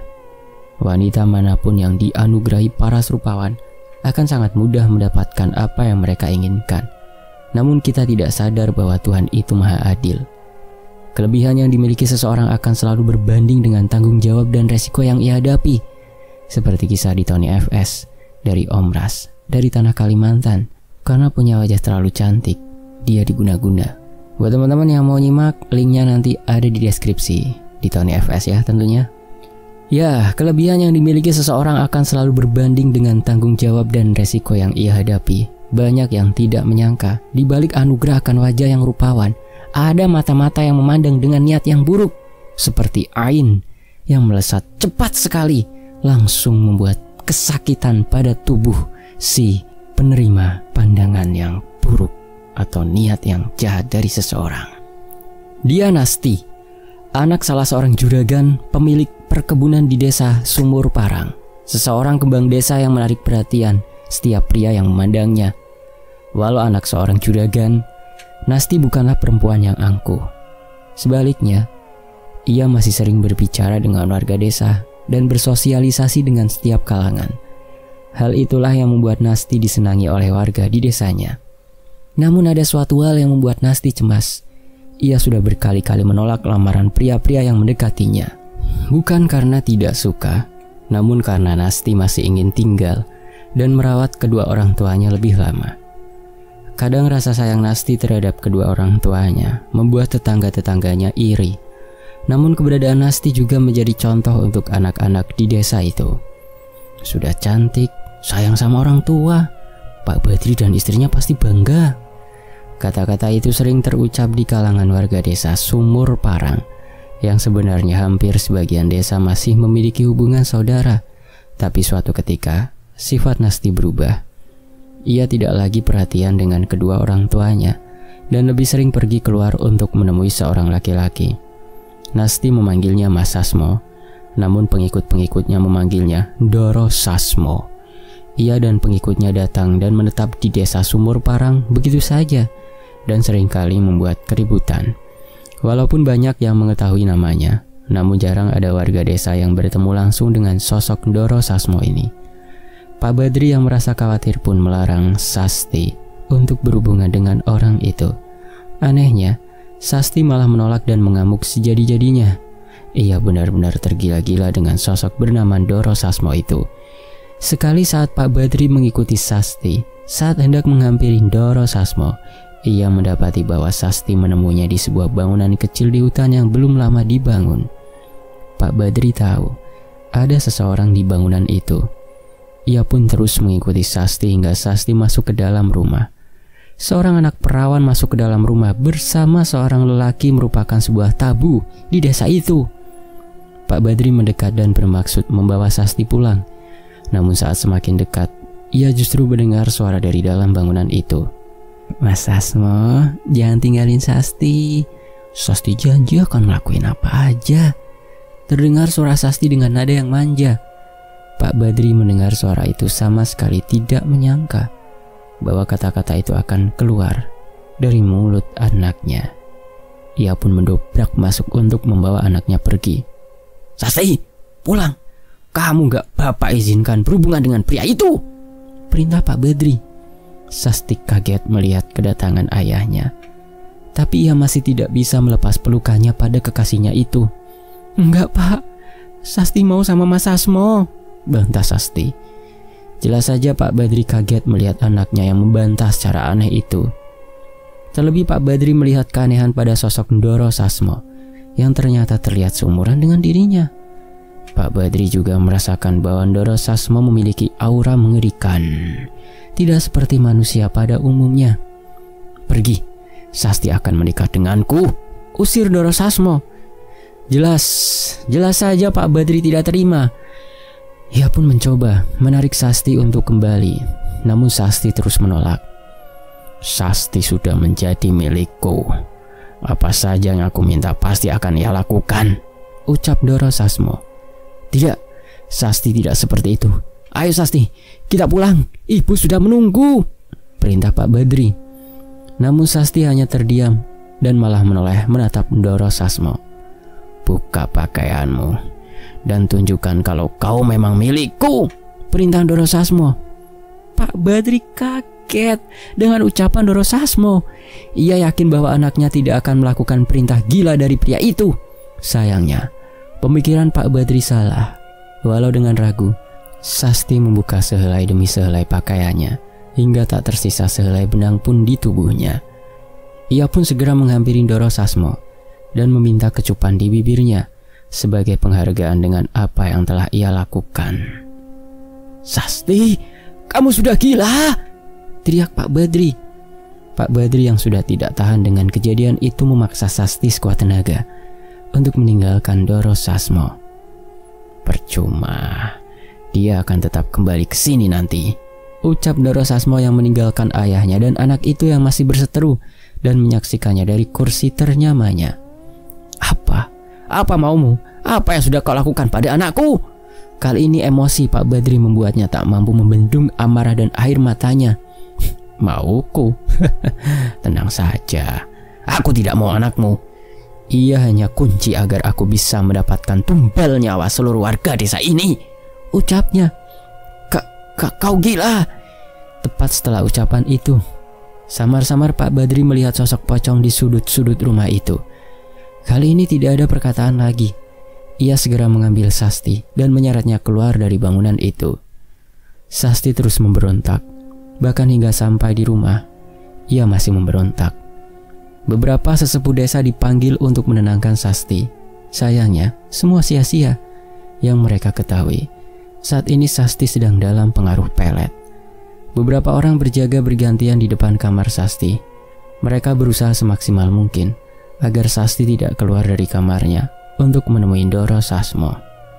Wanita manapun yang dianugerahi para serupawan akan sangat mudah mendapatkan apa yang mereka inginkan. Namun kita tidak sadar bahwa Tuhan itu maha adil. Kelebihan yang dimiliki seseorang akan selalu berbanding dengan tanggung jawab dan resiko yang ia hadapi. Seperti kisah di Tony FS, dari Om Ras, dari tanah Kalimantan. Karena punya wajah terlalu cantik, dia diguna-guna. Buat teman-teman yang mau nyimak, linknya nanti ada di deskripsi. Di Tony FS ya tentunya. Ya, kelebihan yang dimiliki seseorang akan selalu berbanding dengan tanggung jawab dan resiko yang ia hadapi. Banyak yang tidak menyangka, di balik anugerah akan wajah yang rupawan, ada mata-mata yang memandang dengan niat yang buruk. Seperti Ain yang melesat cepat sekali, langsung membuat kesakitan pada tubuh si penerima pandangan yang buruk atau niat yang jahat dari seseorang. Dia Nasti, anak salah seorang juragan pemilik perkebunan di desa Sumur Parang. Seseorang kembang desa yang menarik perhatian setiap pria yang memandangnya. Walau anak seorang juragan, Nasti bukanlah perempuan yang angkuh. Sebaliknya, ia masih sering berbicara dengan warga desa dan bersosialisasi dengan setiap kalangan. Hal itulah yang membuat Nasti disenangi oleh warga di desanya. Namun ada suatu hal yang membuat Nasti cemas. Ia sudah berkali-kali menolak lamaran pria-pria yang mendekatinya. Bukan karena tidak suka, namun karena Nasti masih ingin tinggal dan merawat kedua orang tuanya lebih lama. Kadang rasa sayang Nasti terhadap kedua orang tuanya membuat tetangga-tetangganya iri. Namun keberadaan Nasti juga menjadi contoh untuk anak-anak di desa itu. Sudah cantik, sayang sama orang tua, Pak Badri dan istrinya pasti bangga. Kata-kata itu sering terucap di kalangan warga desa Sumur Parang, yang sebenarnya hampir sebagian desa masih memiliki hubungan saudara. Tapi suatu ketika, sifat Nasti berubah. Ia tidak lagi perhatian dengan kedua orang tuanya dan lebih sering pergi keluar untuk menemui seorang laki-laki. Nasti memanggilnya Mas Sasmo, namun pengikut-pengikutnya memanggilnya Doro Sasmo. Ia dan pengikutnya datang dan menetap di desa Sumur Parang begitu saja dan seringkali membuat keributan. Walaupun banyak yang mengetahui namanya, Namun jarang ada warga desa yang bertemu langsung dengan sosok Ndoro Sasmo ini. Pak Badri yang merasa khawatir pun melarang Sasti untuk berhubungan dengan orang itu. Anehnya, Sasti malah menolak dan mengamuk sejadi-jadinya. Ia benar-benar tergila-gila dengan sosok bernama Ndoro Sasmo itu. Sekali saat Pak Badri mengikuti Sasti, saat hendak menghampiri Ndoro Sasmo, ia mendapati bahwa Sasti menemuinya di sebuah bangunan kecil di hutan yang belum lama dibangun. Pak Badri tahu ada seseorang di bangunan itu. Ia pun terus mengikuti Sasti hingga Sasti masuk ke dalam rumah. Seorang anak perawan masuk ke dalam rumah bersama seorang lelaki merupakan sebuah tabu di desa itu. Pak Badri mendekat dan bermaksud membawa Sasti pulang. Namun saat semakin dekat, ia justru mendengar suara dari dalam bangunan itu. "Mas Sasmo, jangan tinggalin Sasti. Sasti janji akan ngelakuin apa aja." Terdengar suara Sasti dengan nada yang manja. Pak Badri mendengar suara itu sama sekali tidak menyangka bahwa kata-kata itu akan keluar dari mulut anaknya. Ia pun mendobrak masuk untuk membawa anaknya pergi. "Sasti, pulang. Kamu gak bapak izinkan berhubungan dengan pria itu," perintah Pak Badri. Sasti kaget melihat kedatangan ayahnya, tapi ia masih tidak bisa melepas pelukannya pada kekasihnya itu. "Enggak, Pak. Sasti mau sama Mas Sasmo," bantah Sasti. Jelas saja Pak Badri kaget melihat anaknya yang membantah secara aneh itu. Terlebih Pak Badri melihat keanehan pada sosok Ndoro Sasmo yang ternyata terlihat seumuran dengan dirinya. Pak Badri juga merasakan bahwa Ndoro Sasmo memiliki aura mengerikan, tidak seperti manusia pada umumnya. "Pergi, Sasti akan menikah denganku," usir Ndoro Sasmo. Jelas saja Pak Badri tidak terima. Ia pun mencoba menarik Sasti untuk kembali, namun Sasti terus menolak. "Sasti sudah menjadi milikku. Apa saja yang aku minta pasti akan ia lakukan," ucap Ndoro Sasmo. "Tidak, Sasti tidak seperti itu. Ayo Sasti, kita pulang. Ibu sudah menunggu," perintah Pak Badri. Namun Sasti hanya terdiam dan malah menoleh menatap Ndoro Sasmo. "Buka pakaianmu dan tunjukkan kalau kau memang milikku," perintah Ndoro Sasmo. Pak Badri kaget dengan ucapan Ndoro Sasmo. Ia yakin bahwa anaknya tidak akan melakukan perintah gila dari pria itu. Sayangnya, pemikiran Pak Badri salah. Walau dengan ragu, Sasti membuka sehelai demi sehelai pakaiannya hingga tak tersisa sehelai benang pun di tubuhnya. Ia pun segera menghampiri Ndoro Sasmo dan meminta kecupan di bibirnya sebagai penghargaan dengan apa yang telah ia lakukan. "Sasti, kamu sudah gila!" teriak Pak Badri. Pak Badri yang sudah tidak tahan dengan kejadian itu memaksa Sasti sekuat tenaga untuk meninggalkan Ndoro Sasmo. "Percuma, dia akan tetap kembali ke sini nanti," ucap Ndoro Sasmo yang meninggalkan ayahnya dan anak itu yang masih berseteru dan menyaksikannya dari kursi ternyamannya. Apa maumu? Apa yang sudah kau lakukan pada anakku?" Kali ini emosi Pak Badri membuatnya tak mampu membendung amarah dan air matanya. "Mauku? Tenang saja, aku tidak mau anakmu. Ia hanya kunci agar aku bisa mendapatkan tumbal nyawa seluruh warga desa ini," ucapnya. Kau gila!" Tepat setelah ucapan itu, samar-samar Pak Badri melihat sosok pocong di sudut-sudut rumah itu. Kali ini tidak ada perkataan lagi. Ia segera mengambil Sasti dan menyeretnya keluar dari bangunan itu. Sasti terus memberontak. Bahkan hingga sampai di rumah, ia masih memberontak. Beberapa sesepuh desa dipanggil untuk menenangkan Sasti. Sayangnya, semua sia-sia. Yang mereka ketahui, saat ini Sasti sedang dalam pengaruh pelet. Beberapa orang berjaga bergantian di depan kamar Sasti. Mereka berusaha semaksimal mungkin agar Sasti tidak keluar dari kamarnya untuk menemui Ndoro Sasmo.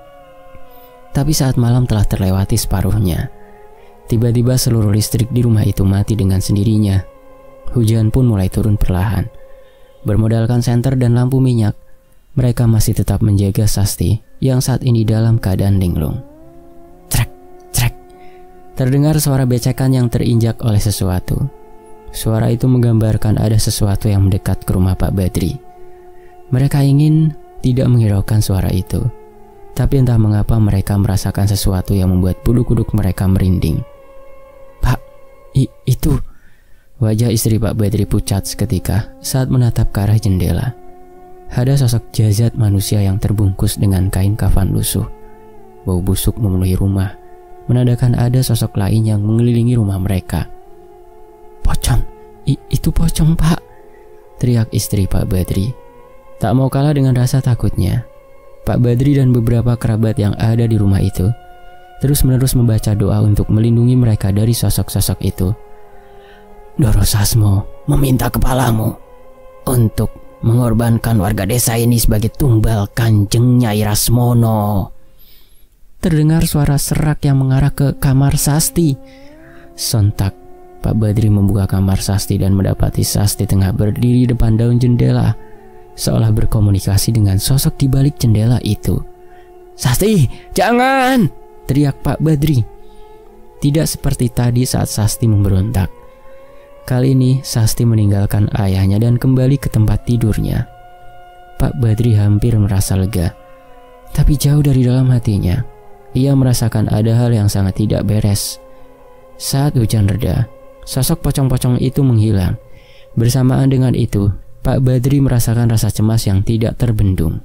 Tapi saat malam telah terlewati separuhnya, tiba-tiba seluruh listrik di rumah itu mati dengan sendirinya. Hujan pun mulai turun perlahan. Bermodalkan senter dan lampu minyak, mereka masih tetap menjaga Sasti yang saat ini dalam keadaan linglung. Trek, trek. Terdengar suara becekan yang terinjak oleh sesuatu. Suara itu menggambarkan ada sesuatu yang mendekat ke rumah Pak Badri. Mereka ingin tidak menghiraukan suara itu. Tapi entah mengapa mereka merasakan sesuatu yang membuat bulu kuduk mereka merinding. "Pak, itu..." Wajah istri Pak Badri pucat seketika saat menatap ke arah jendela. Ada sosok jasad manusia yang terbungkus dengan kain kafan lusuh. Bau busuk memenuhi rumah, menandakan ada sosok lain yang mengelilingi rumah mereka. "Pocong, itu pocong, Pak!" teriak istri Pak Badri. Tak mau kalah dengan rasa takutnya, Pak Badri dan beberapa kerabat yang ada di rumah itu terus-menerus membaca doa untuk melindungi mereka dari sosok-sosok itu. "Doro Sasmo meminta kepalamu untuk mengorbankan warga desa ini sebagai tumbal Kanjeng Nyai Rasmono." Terdengar suara serak yang mengarah ke kamar Sasti. Sontak Pak Badri membuka kamar Sasti dan mendapati Sasti tengah berdiri depan daun jendela, seolah berkomunikasi dengan sosok di balik jendela itu. "Sasti, jangan!" teriak Pak Badri. Tidak seperti tadi saat Sasti memberontak. Kali ini Sasti meninggalkan ayahnya dan kembali ke tempat tidurnya. Pak Badri hampir merasa lega. Tapi jauh dari dalam hatinya, ia merasakan ada hal yang sangat tidak beres. Saat hujan reda, sosok pocong-pocong itu menghilang. Bersamaan dengan itu, Pak Badri merasakan rasa cemas yang tidak terbendung.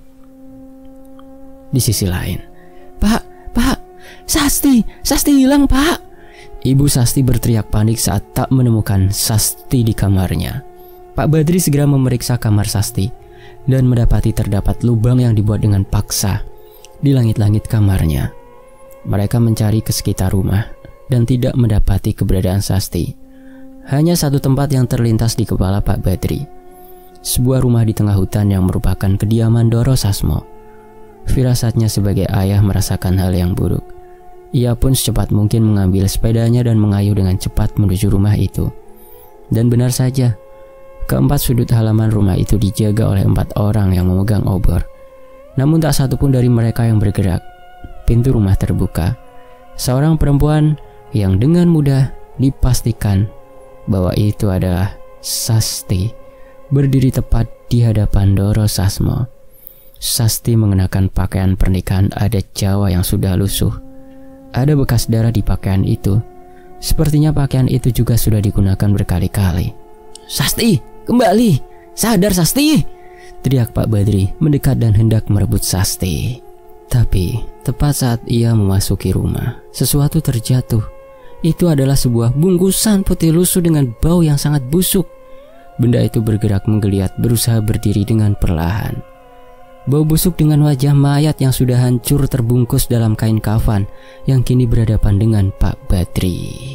Di sisi lain, Pak, Sasti hilang, Pak!" Ibu Sasti berteriak panik saat tak menemukan Sasti di kamarnya. Pak Badri segera memeriksa kamar Sasti dan mendapati terdapat lubang yang dibuat dengan paksa di langit-langit kamarnya. Mereka mencari ke sekitar rumah dan tidak mendapati keberadaan Sasti. Hanya satu tempat yang terlintas di kepala Pak Badri. Sebuah rumah di tengah hutan yang merupakan kediaman Doro Sasmo. Firasatnya sebagai ayah merasakan hal yang buruk. Ia pun secepat mungkin mengambil sepedanya dan mengayuh dengan cepat menuju rumah itu. Dan benar saja, keempat sudut halaman rumah itu dijaga oleh 4 orang yang memegang obor. Namun tak satu pun dari mereka yang bergerak. Pintu rumah terbuka. Seorang perempuan yang dengan mudah dipastikan bahwa itu adalah Sasti berdiri tepat di hadapan Doro Sasmo. Sasti mengenakan pakaian pernikahan adat Jawa yang sudah lusuh. Ada bekas darah di pakaian itu. Sepertinya pakaian itu juga sudah digunakan berkali-kali. "Sasti, kembali! Sadar, Sasti!" teriak Pak Badri mendekat dan hendak merebut Sasti. Tapi tepat saat ia memasuki rumah, sesuatu terjatuh. Itu adalah sebuah bungkusan putih lusuh dengan bau yang sangat busuk. Benda itu bergerak menggeliat, berusaha berdiri dengan perlahan. Bau busuk dengan wajah mayat yang sudah hancur terbungkus dalam kain kafan yang kini berhadapan dengan Pak Badri.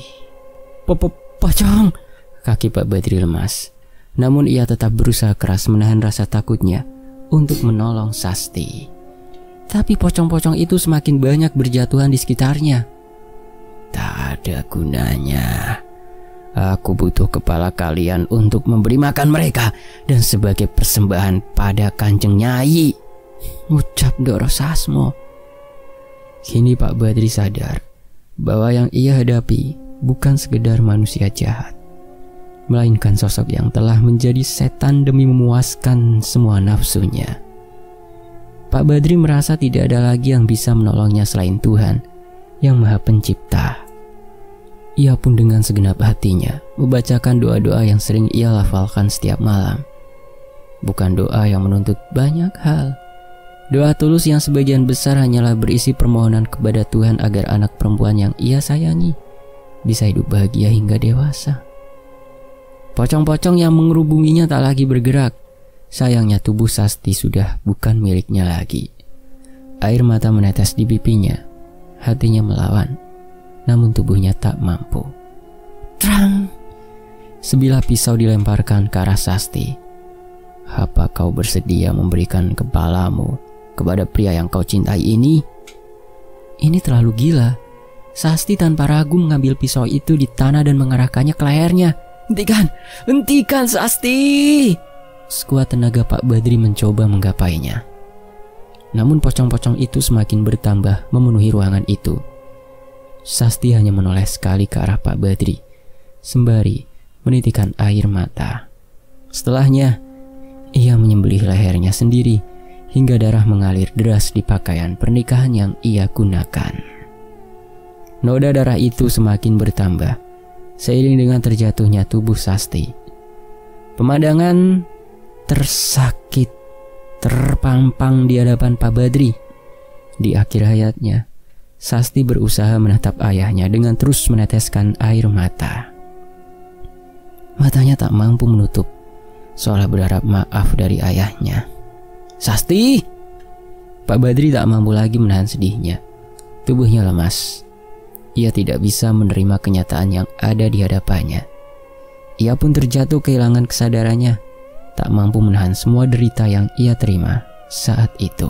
"Pocong!" Kaki Pak Badri lemas. Namun ia tetap berusaha keras menahan rasa takutnya untuk menolong Sasti. Tapi pocong-pocong itu semakin banyak berjatuhan di sekitarnya. "Tak ada gunanya. Aku butuh kepala kalian untuk memberi makan mereka dan sebagai persembahan pada Kanjeng Nyai," ucap Doro Sasmo. Kini Pak Badri sadar bahwa yang ia hadapi bukan sekedar manusia jahat, melainkan sosok yang telah menjadi setan demi memuaskan semua nafsunya. Pak Badri merasa tidak ada lagi yang bisa menolongnya selain Tuhan yang Maha Pencipta. Ia pun dengan segenap hatinya membacakan doa-doa yang sering ia lafalkan setiap malam. Bukan doa yang menuntut banyak hal. Doa tulus yang sebagian besar hanyalah berisi permohonan kepada Tuhan agar anak perempuan yang ia sayangi bisa hidup bahagia hingga dewasa. Pocong-pocong yang mengerubunginya tak lagi bergerak. Sayangnya tubuh Sasti sudah bukan miliknya lagi. Air mata menetes di pipinya. Hatinya melawan, namun tubuhnya tak mampu. Trang! Sebilah pisau dilemparkan ke arah Sasti. "Apa kau bersedia memberikan kepalamu kepada pria yang kau cintai ini?" Ini terlalu gila. Sasti tanpa ragu mengambil pisau itu di tanah dan mengarahkannya ke lehernya. Hentikan Sasti!" Sekuat tenaga Pak Badri mencoba menggapainya. Namun pocong-pocong itu semakin bertambah memenuhi ruangan itu. Sasti hanya menoleh sekali ke arah Pak Badri, sembari menitikkan air mata. Setelahnya, ia menyembelih lehernya sendiri hingga darah mengalir deras di pakaian pernikahan yang ia gunakan. Noda darah itu semakin bertambah seiring dengan terjatuhnya tubuh Sasti. Pemandangan tersakit terpampang di hadapan Pak Badri. Di akhir hayatnya, Sasti berusaha menatap ayahnya dengan terus meneteskan air mata. Matanya tak mampu menutup, seolah berharap maaf dari ayahnya. "Sasti!" Pak Badri tak mampu lagi menahan sedihnya. Tubuhnya lemas. Ia tidak bisa menerima kenyataan yang ada di hadapannya. Ia pun terjatuh kehilangan kesadarannya, tak mampu menahan semua derita yang ia terima saat itu.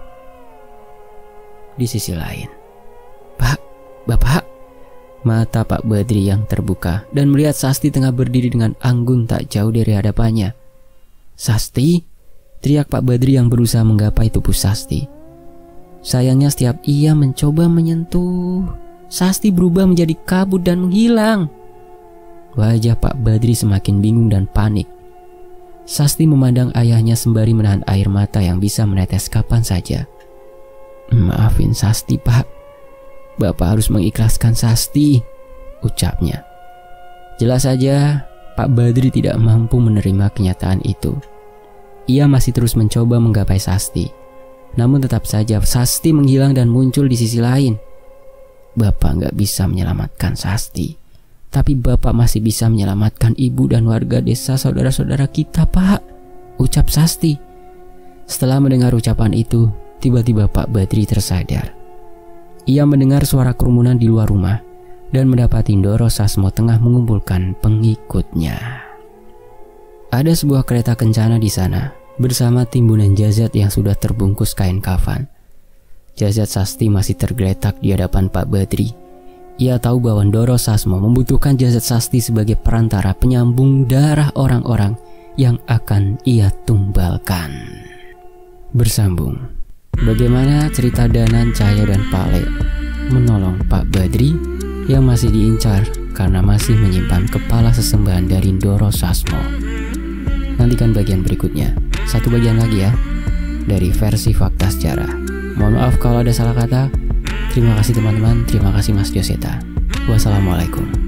Di sisi lain, "Pak, Bapak!" Mata Pak Badri yang terbuka dan melihat Sasti tengah berdiri dengan anggun tak jauh dari hadapannya. "Sasti!" teriak Pak Badri yang berusaha menggapai tubuh Sasti. Sayangnya setiap ia mencoba menyentuh, Sasti berubah menjadi kabut dan menghilang. Wajah Pak Badri semakin bingung dan panik. Sasti memandang ayahnya sembari menahan air mata yang bisa menetes kapan saja. "Maafin Sasti, Pak. Bapak harus mengikhlaskan Sasti," ucapnya. Jelas saja Pak Badri tidak mampu menerima kenyataan itu. Ia masih terus mencoba menggapai Sasti. Namun tetap saja Sasti menghilang dan muncul di sisi lain. "Bapak nggak bisa menyelamatkan Sasti, tapi Bapak masih bisa menyelamatkan ibu dan warga desa saudara-saudara kita, Pak," ucap Sasti. Setelah mendengar ucapan itu, tiba-tiba Pak Badri tersadar. Ia mendengar suara kerumunan di luar rumah dan mendapati Ndoro Sasmo tengah mengumpulkan pengikutnya. Ada sebuah kereta kencana di sana bersama timbunan jasad yang sudah terbungkus kain kafan. Jasad Sasti masih tergeletak di hadapan Pak Badri. Ia tahu bahwa Ndoro Sasmo membutuhkan jasad Sasti sebagai perantara penyambung darah orang-orang yang akan ia tumbalkan. Bersambung. Bagaimana cerita Danan, Cahaya, dan Pale menolong Pak Badri yang masih diincar karena masih menyimpan kepala sesembahan dari Ndoro Sasmo. Nantikan bagian berikutnya. Satu bagian lagi ya, dari versi Fakta Sejarah. Mohon maaf kalau ada salah kata. Terima kasih teman-teman, terima kasih Mas Joseta. Wassalamualaikum.